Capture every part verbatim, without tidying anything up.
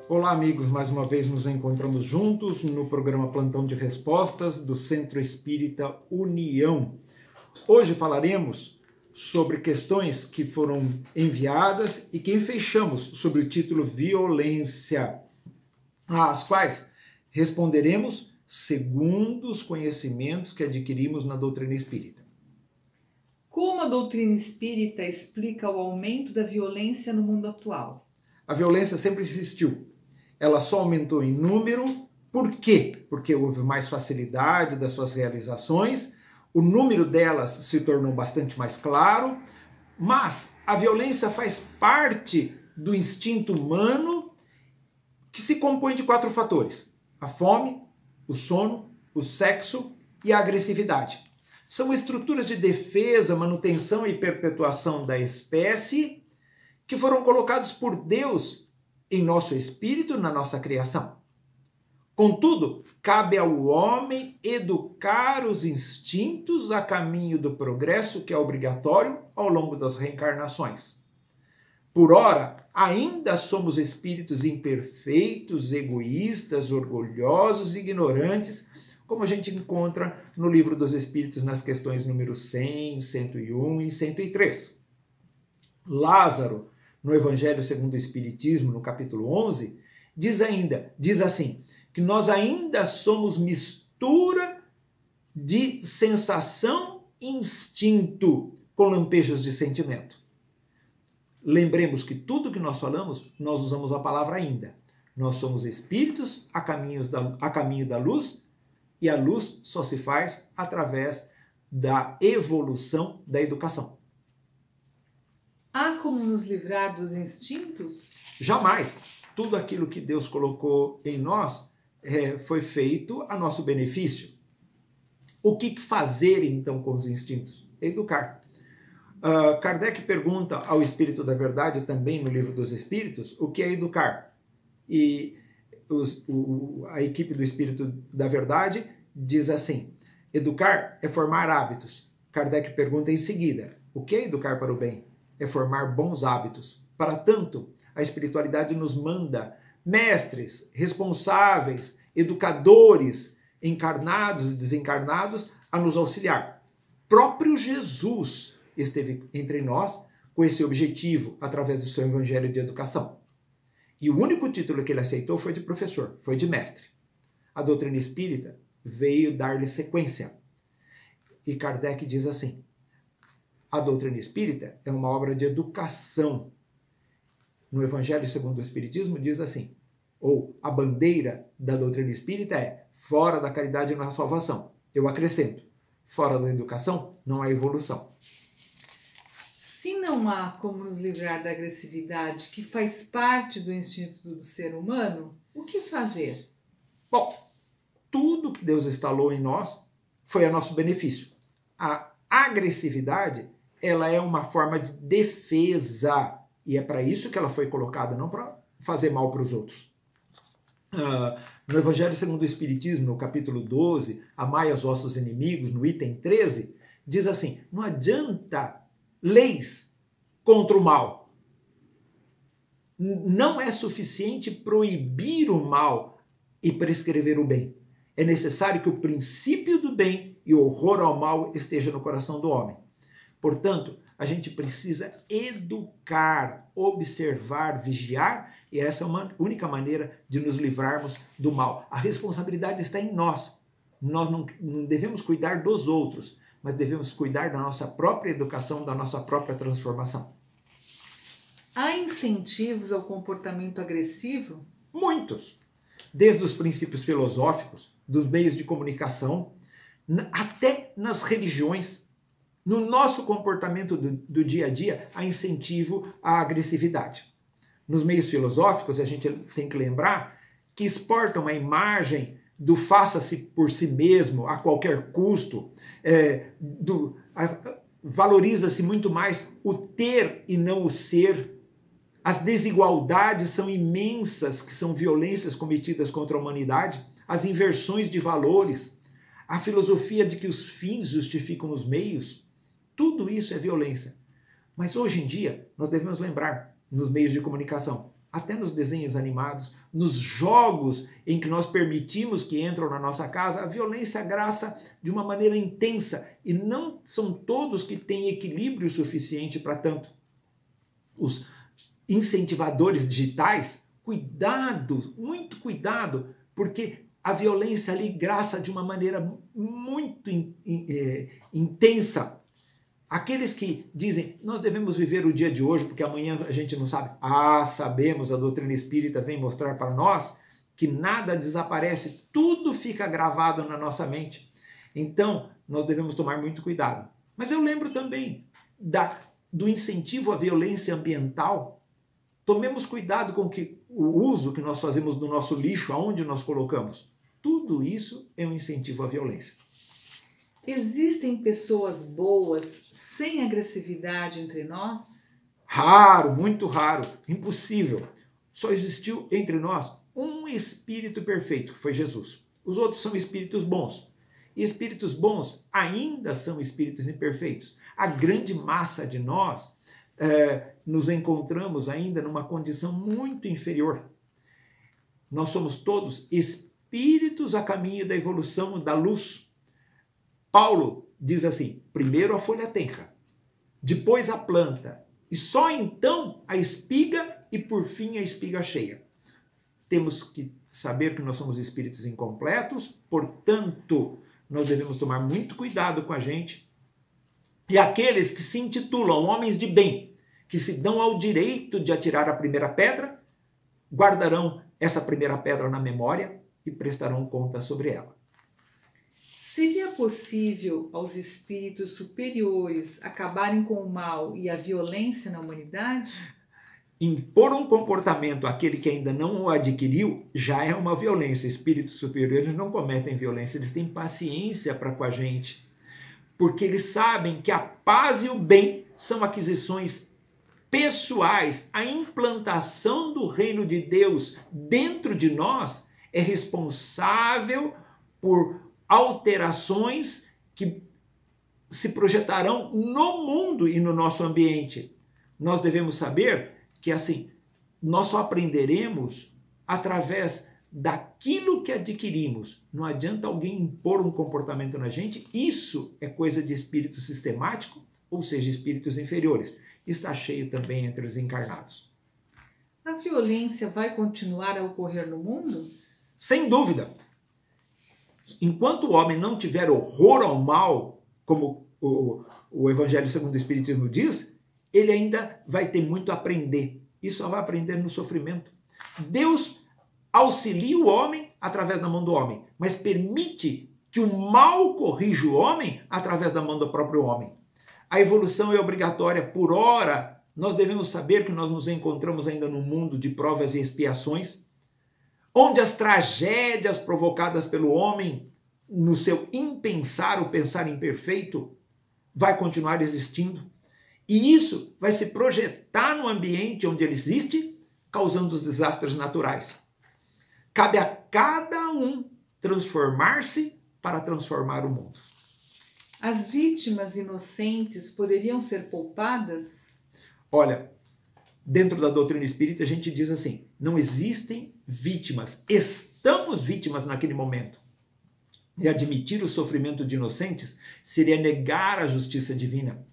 Olá, amigos, mais uma vez nos encontramos juntos no programa Plantão de Respostas do Centro Espírita União. Hoje falaremos sobre questões que foram enviadas e que fechamos sobre o título Violência, às quais responderemos segundo os conhecimentos que adquirimos na doutrina espírita. Como a doutrina espírita explica o aumento da violência no mundo atual? A violência sempre existiu. Ela só aumentou em número. Por quê? Porque houve mais facilidade das suas realizações, o número delas se tornou bastante mais claro, mas a violência faz parte do instinto humano que se compõe de quatro fatores: a fome, o sono, o sexo e a agressividade. São estruturas de defesa, manutenção e perpetuação da espécie que foram colocados por Deus em nosso espírito, na nossa criação. Contudo, cabe ao homem educar os instintos a caminho do progresso, que é obrigatório ao longo das reencarnações. Por ora, ainda somos espíritos imperfeitos, egoístas, orgulhosos, ignorantes, como a gente encontra no Livro dos Espíritos nas questões número cem, cento e um e cento e três. Lázaro, no Evangelho segundo o Espiritismo, no capítulo onze, diz ainda, diz assim, que nós ainda somos mistura de sensação e instinto com lampejos de sentimento. Lembremos que tudo que nós falamos, nós usamos a palavra ainda. Nós somos espíritos a, caminhos da, a caminho da luz, e a luz só se faz através da evolução da educação. Há como nos livrar dos instintos? Jamais. Tudo aquilo que Deus colocou em nós é, foi feito a nosso benefício. O que fazer então com os instintos? Educar. Uh, Kardec pergunta ao Espírito da Verdade, também no Livro dos Espíritos, o que é educar? E os, o, a equipe do Espírito da Verdade diz assim: educar é formar hábitos. Kardec pergunta em seguida: o que é educar para o bem? É formar bons hábitos. Para tanto, a espiritualidade nos manda mestres, responsáveis, educadores, encarnados e desencarnados a nos auxiliar. Próprio Jesus esteve entre nós com esse objetivo através do seu evangelho de educação. E o único título que ele aceitou foi de professor, foi de mestre. A doutrina espírita veio dar-lhe sequência. E Kardec diz assim: a doutrina espírita é uma obra de educação. No Evangelho segundo o Espiritismo diz assim, ou a bandeira da doutrina espírita é: fora da caridade não há salvação. Eu acrescento: fora da educação não há evolução. Se não há como nos livrar da agressividade, que faz parte do instinto do ser humano, o que fazer? Bom, tudo que Deus instalou em nós foi a nosso benefício. A agressividade, ela é uma forma de defesa, e é para isso que ela foi colocada, não para fazer mal para os outros. Uh, no Evangelho segundo o Espiritismo, no capítulo doze, Amai os vossos inimigos, no item treze, diz assim: não adianta leis contra o mal. Não é suficiente proibir o mal e prescrever o bem. É necessário que o princípio do bem e o horror ao mal esteja no coração do homem. Portanto, a gente precisa educar, observar, vigiar, e essa é uma única maneira de nos livrarmos do mal. A responsabilidade está em nós. Nós não, não devemos cuidar dos outros, mas devemos cuidar da nossa própria educação, da nossa própria transformação. Há incentivos ao comportamento agressivo? Muitos. Desde os princípios filosóficos, dos meios de comunicação, até nas religiões. No nosso comportamento do, do dia a dia, há incentivo à agressividade. Nos meios filosóficos, a gente tem que lembrar que exportam a imagem do faça-se por si mesmo a qualquer custo, é, do, valoriza-se muito mais o ter e não o ser. As desigualdades são imensas, que são violências cometidas contra a humanidade, as inversões de valores, a filosofia de que os fins justificam os meios, tudo isso é violência. Mas hoje em dia, nós devemos lembrar, nos meios de comunicação, até nos desenhos animados, nos jogos em que nós permitimos que entram na nossa casa, a violência graça de uma maneira intensa, e não são todos que têm equilíbrio suficiente para tanto. Os incentivadores digitais, cuidado, muito cuidado, porque a violência ali graça de uma maneira muito in, in, é, intensa. Aqueles que dizem, nós devemos viver o dia de hoje, porque amanhã a gente não sabe. Ah, sabemos, a doutrina espírita vem mostrar para nós que nada desaparece, tudo fica gravado na nossa mente. Então, nós devemos tomar muito cuidado. Mas eu lembro também da, do incentivo à violência ambiental. Tomemos cuidado com que, o uso que nós fazemos do nosso lixo, aonde nós colocamos. Tudo isso é um incentivo à violência. Existem pessoas boas sem agressividade entre nós? Raro, muito raro, impossível. Só existiu entre nós um espírito perfeito, que foi Jesus. Os outros são espíritos bons. E espíritos bons ainda são espíritos imperfeitos. A grande massa de nós é, nos encontramos ainda numa condição muito inferior. Nós somos todos espíritos a caminho da evolução, da luz. Paulo diz assim, primeiro a folha tenra, depois a planta, e só então a espiga e por fim a espiga cheia. Temos que saber que nós somos espíritos incompletos, portanto, nós devemos tomar muito cuidado com a gente. E aqueles que se intitulam homens de bem, que se dão ao direito de atirar a primeira pedra, guardarão essa primeira pedra na memória e prestarão conta sobre ela. Seria possível aos espíritos superiores acabarem com o mal e a violência na humanidade? Impor um comportamento àquele que ainda não o adquiriu já é uma violência. Espíritos superiores não cometem violência, eles têm paciência para com a gente, porque eles sabem que a paz e o bem são aquisições pessoais. A implantação do reino de Deus dentro de nós é responsável por alterações que se projetarão no mundo e no nosso ambiente. Nós devemos saber que assim, nós só aprenderemos através daquilo que adquirimos. Não adianta alguém impor um comportamento na gente, isso é coisa de espírito sistemático, ou seja, espíritos inferiores. Está cheio também entre os encarnados. A violência vai continuar a ocorrer no mundo? Sem dúvida. Enquanto o homem não tiver horror ao mal, como o, o Evangelho segundo o Espiritismo diz, ele ainda vai ter muito a aprender. E só vai aprender no sofrimento. Deus auxilia o homem através da mão do homem, mas permite que o mal corrija o homem através da mão do próprio homem. A evolução é obrigatória. Por ora, nós devemos saber que nós nos encontramos ainda num mundo de provas e expiações, onde as tragédias provocadas pelo homem, no seu impensar, o pensar imperfeito, vai continuar existindo. E isso vai se projetar no ambiente onde ele existe, causando os desastres naturais. Cabe a cada um transformar-se para transformar o mundo. As vítimas inocentes poderiam ser poupadas? Olha, dentro da doutrina espírita a gente diz assim, não existem vítimas, estamos vítimas naquele momento. E admitir o sofrimento de inocentes seria negar a justiça divina.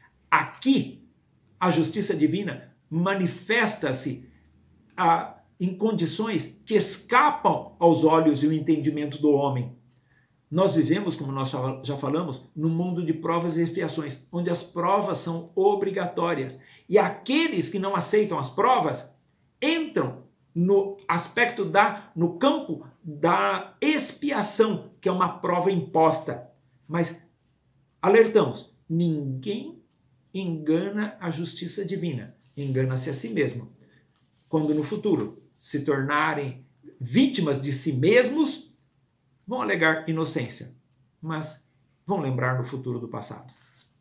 Aqui, a justiça divina manifesta-se a, em condições que escapam aos olhos e o entendimento do homem. Nós vivemos, como nós já falamos, num mundo de provas e expiações, onde as provas são obrigatórias. E aqueles que não aceitam as provas entram no aspecto da, no campo da expiação, que é uma prova imposta. Mas alertamos, ninguém engana a justiça divina, engana-se a si mesmo. Quando no futuro se tornarem vítimas de si mesmos, vão alegar inocência, mas vão lembrar no futuro do passado.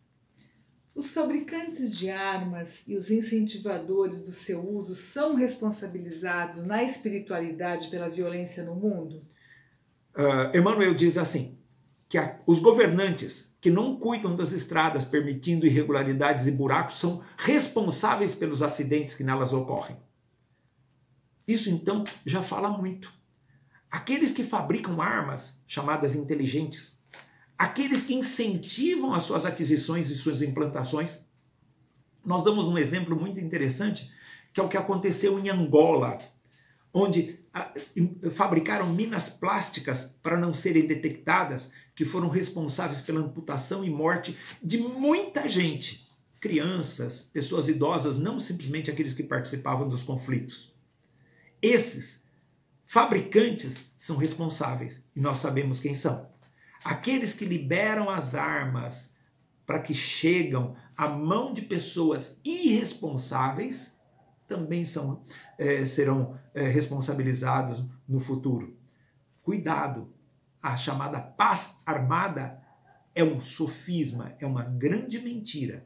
Os fabricantes de armas e os incentivadores do seu uso são responsabilizados na espiritualidade pela violência no mundo? Uh, Emmanuel diz assim, que a, os governantes que não cuidam das estradas, permitindo irregularidades e buracos, são responsáveis pelos acidentes que nelas ocorrem. Isso então já fala muito. Aqueles que fabricam armas, chamadas inteligentes, aqueles que incentivam as suas aquisições e suas implantações. Nós damos um exemplo muito interessante, que é o que aconteceu em Angola, onde a, fabricaram minas plásticas para não serem detectadas, que foram responsáveis pela amputação e morte de muita gente, crianças, pessoas idosas, não simplesmente aqueles que participavam dos conflitos. Esses fabricantes são responsáveis, e nós sabemos quem são. Aqueles que liberam as armas para que chegam à mão de pessoas irresponsáveis também são, é, serão é, responsabilizados no futuro. Cuidado, a chamada paz armada é um sofisma, é uma grande mentira.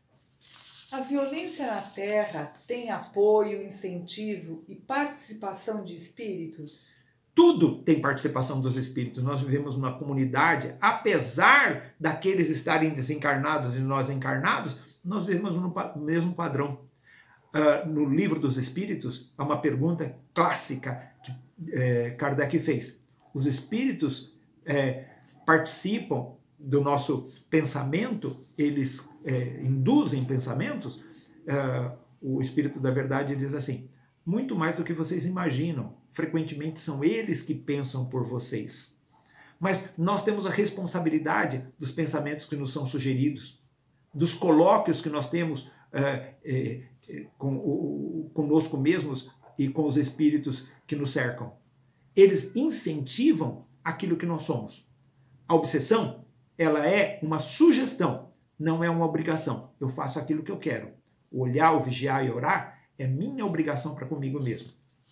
A violência na Terra tem apoio, incentivo e participação de espíritos? Tudo tem participação dos espíritos. Nós vivemos numa comunidade, apesar daqueles estarem desencarnados e nós encarnados, nós vivemos no mesmo padrão. Uh, no Livro dos Espíritos, há uma pergunta clássica que eh, Kardec fez. Os espíritos eh, participam do nosso pensamento, eles eh, induzem pensamentos. Uh, o Espírito da Verdade diz assim: muito mais do que vocês imaginam. Frequentemente são eles que pensam por vocês. Mas nós temos a responsabilidade dos pensamentos que nos são sugeridos, dos colóquios que nós temos uh, eh, com, o, conosco mesmos e com os espíritos que nos cercam. Eles incentivam aquilo que nós somos. A obsessão, ela é uma sugestão, não é uma obrigação. Eu faço aquilo que eu quero. O olhar, o vigiar e orar é minha obrigação para comigo mesmo.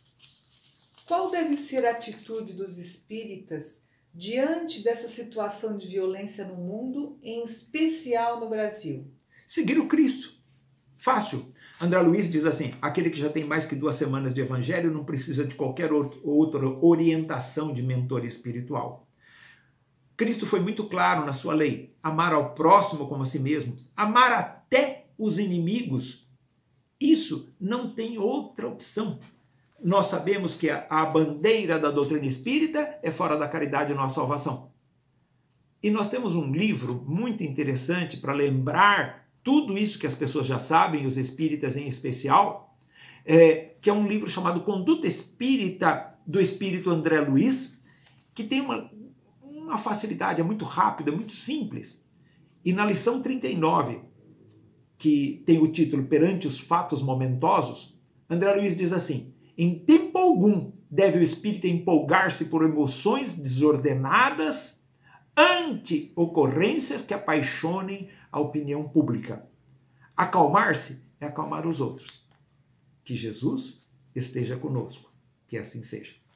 Qual deve ser a atitude dos espíritas diante dessa situação de violência no mundo, em especial no Brasil? Seguir o Cristo. Fácil. André Luiz diz assim: aquele que já tem mais que duas semanas de evangelho não precisa de qualquer outra orientação de mentor espiritual. Cristo foi muito claro na sua lei: amar ao próximo como a si mesmo, amar até os inimigos. Isso não tem outra opção. Nós sabemos que a, a bandeira da doutrina espírita é fora da caridade não há salvação. E nós temos um livro muito interessante para lembrar tudo isso que as pessoas já sabem, os espíritas em especial, é, que é um livro chamado Conduta Espírita, do Espírito André Luiz, que tem uma, uma facilidade, é muito rápido, é muito simples. E na lição trinta e nove, que tem o título Perante os Fatos Momentosos, André Luiz diz assim: em tempo algum deve o espírito empolgar-se por emoções desordenadas ante ocorrências que apaixonem a opinião pública. Acalmar-se é acalmar os outros. Que Jesus esteja conosco. Que assim seja.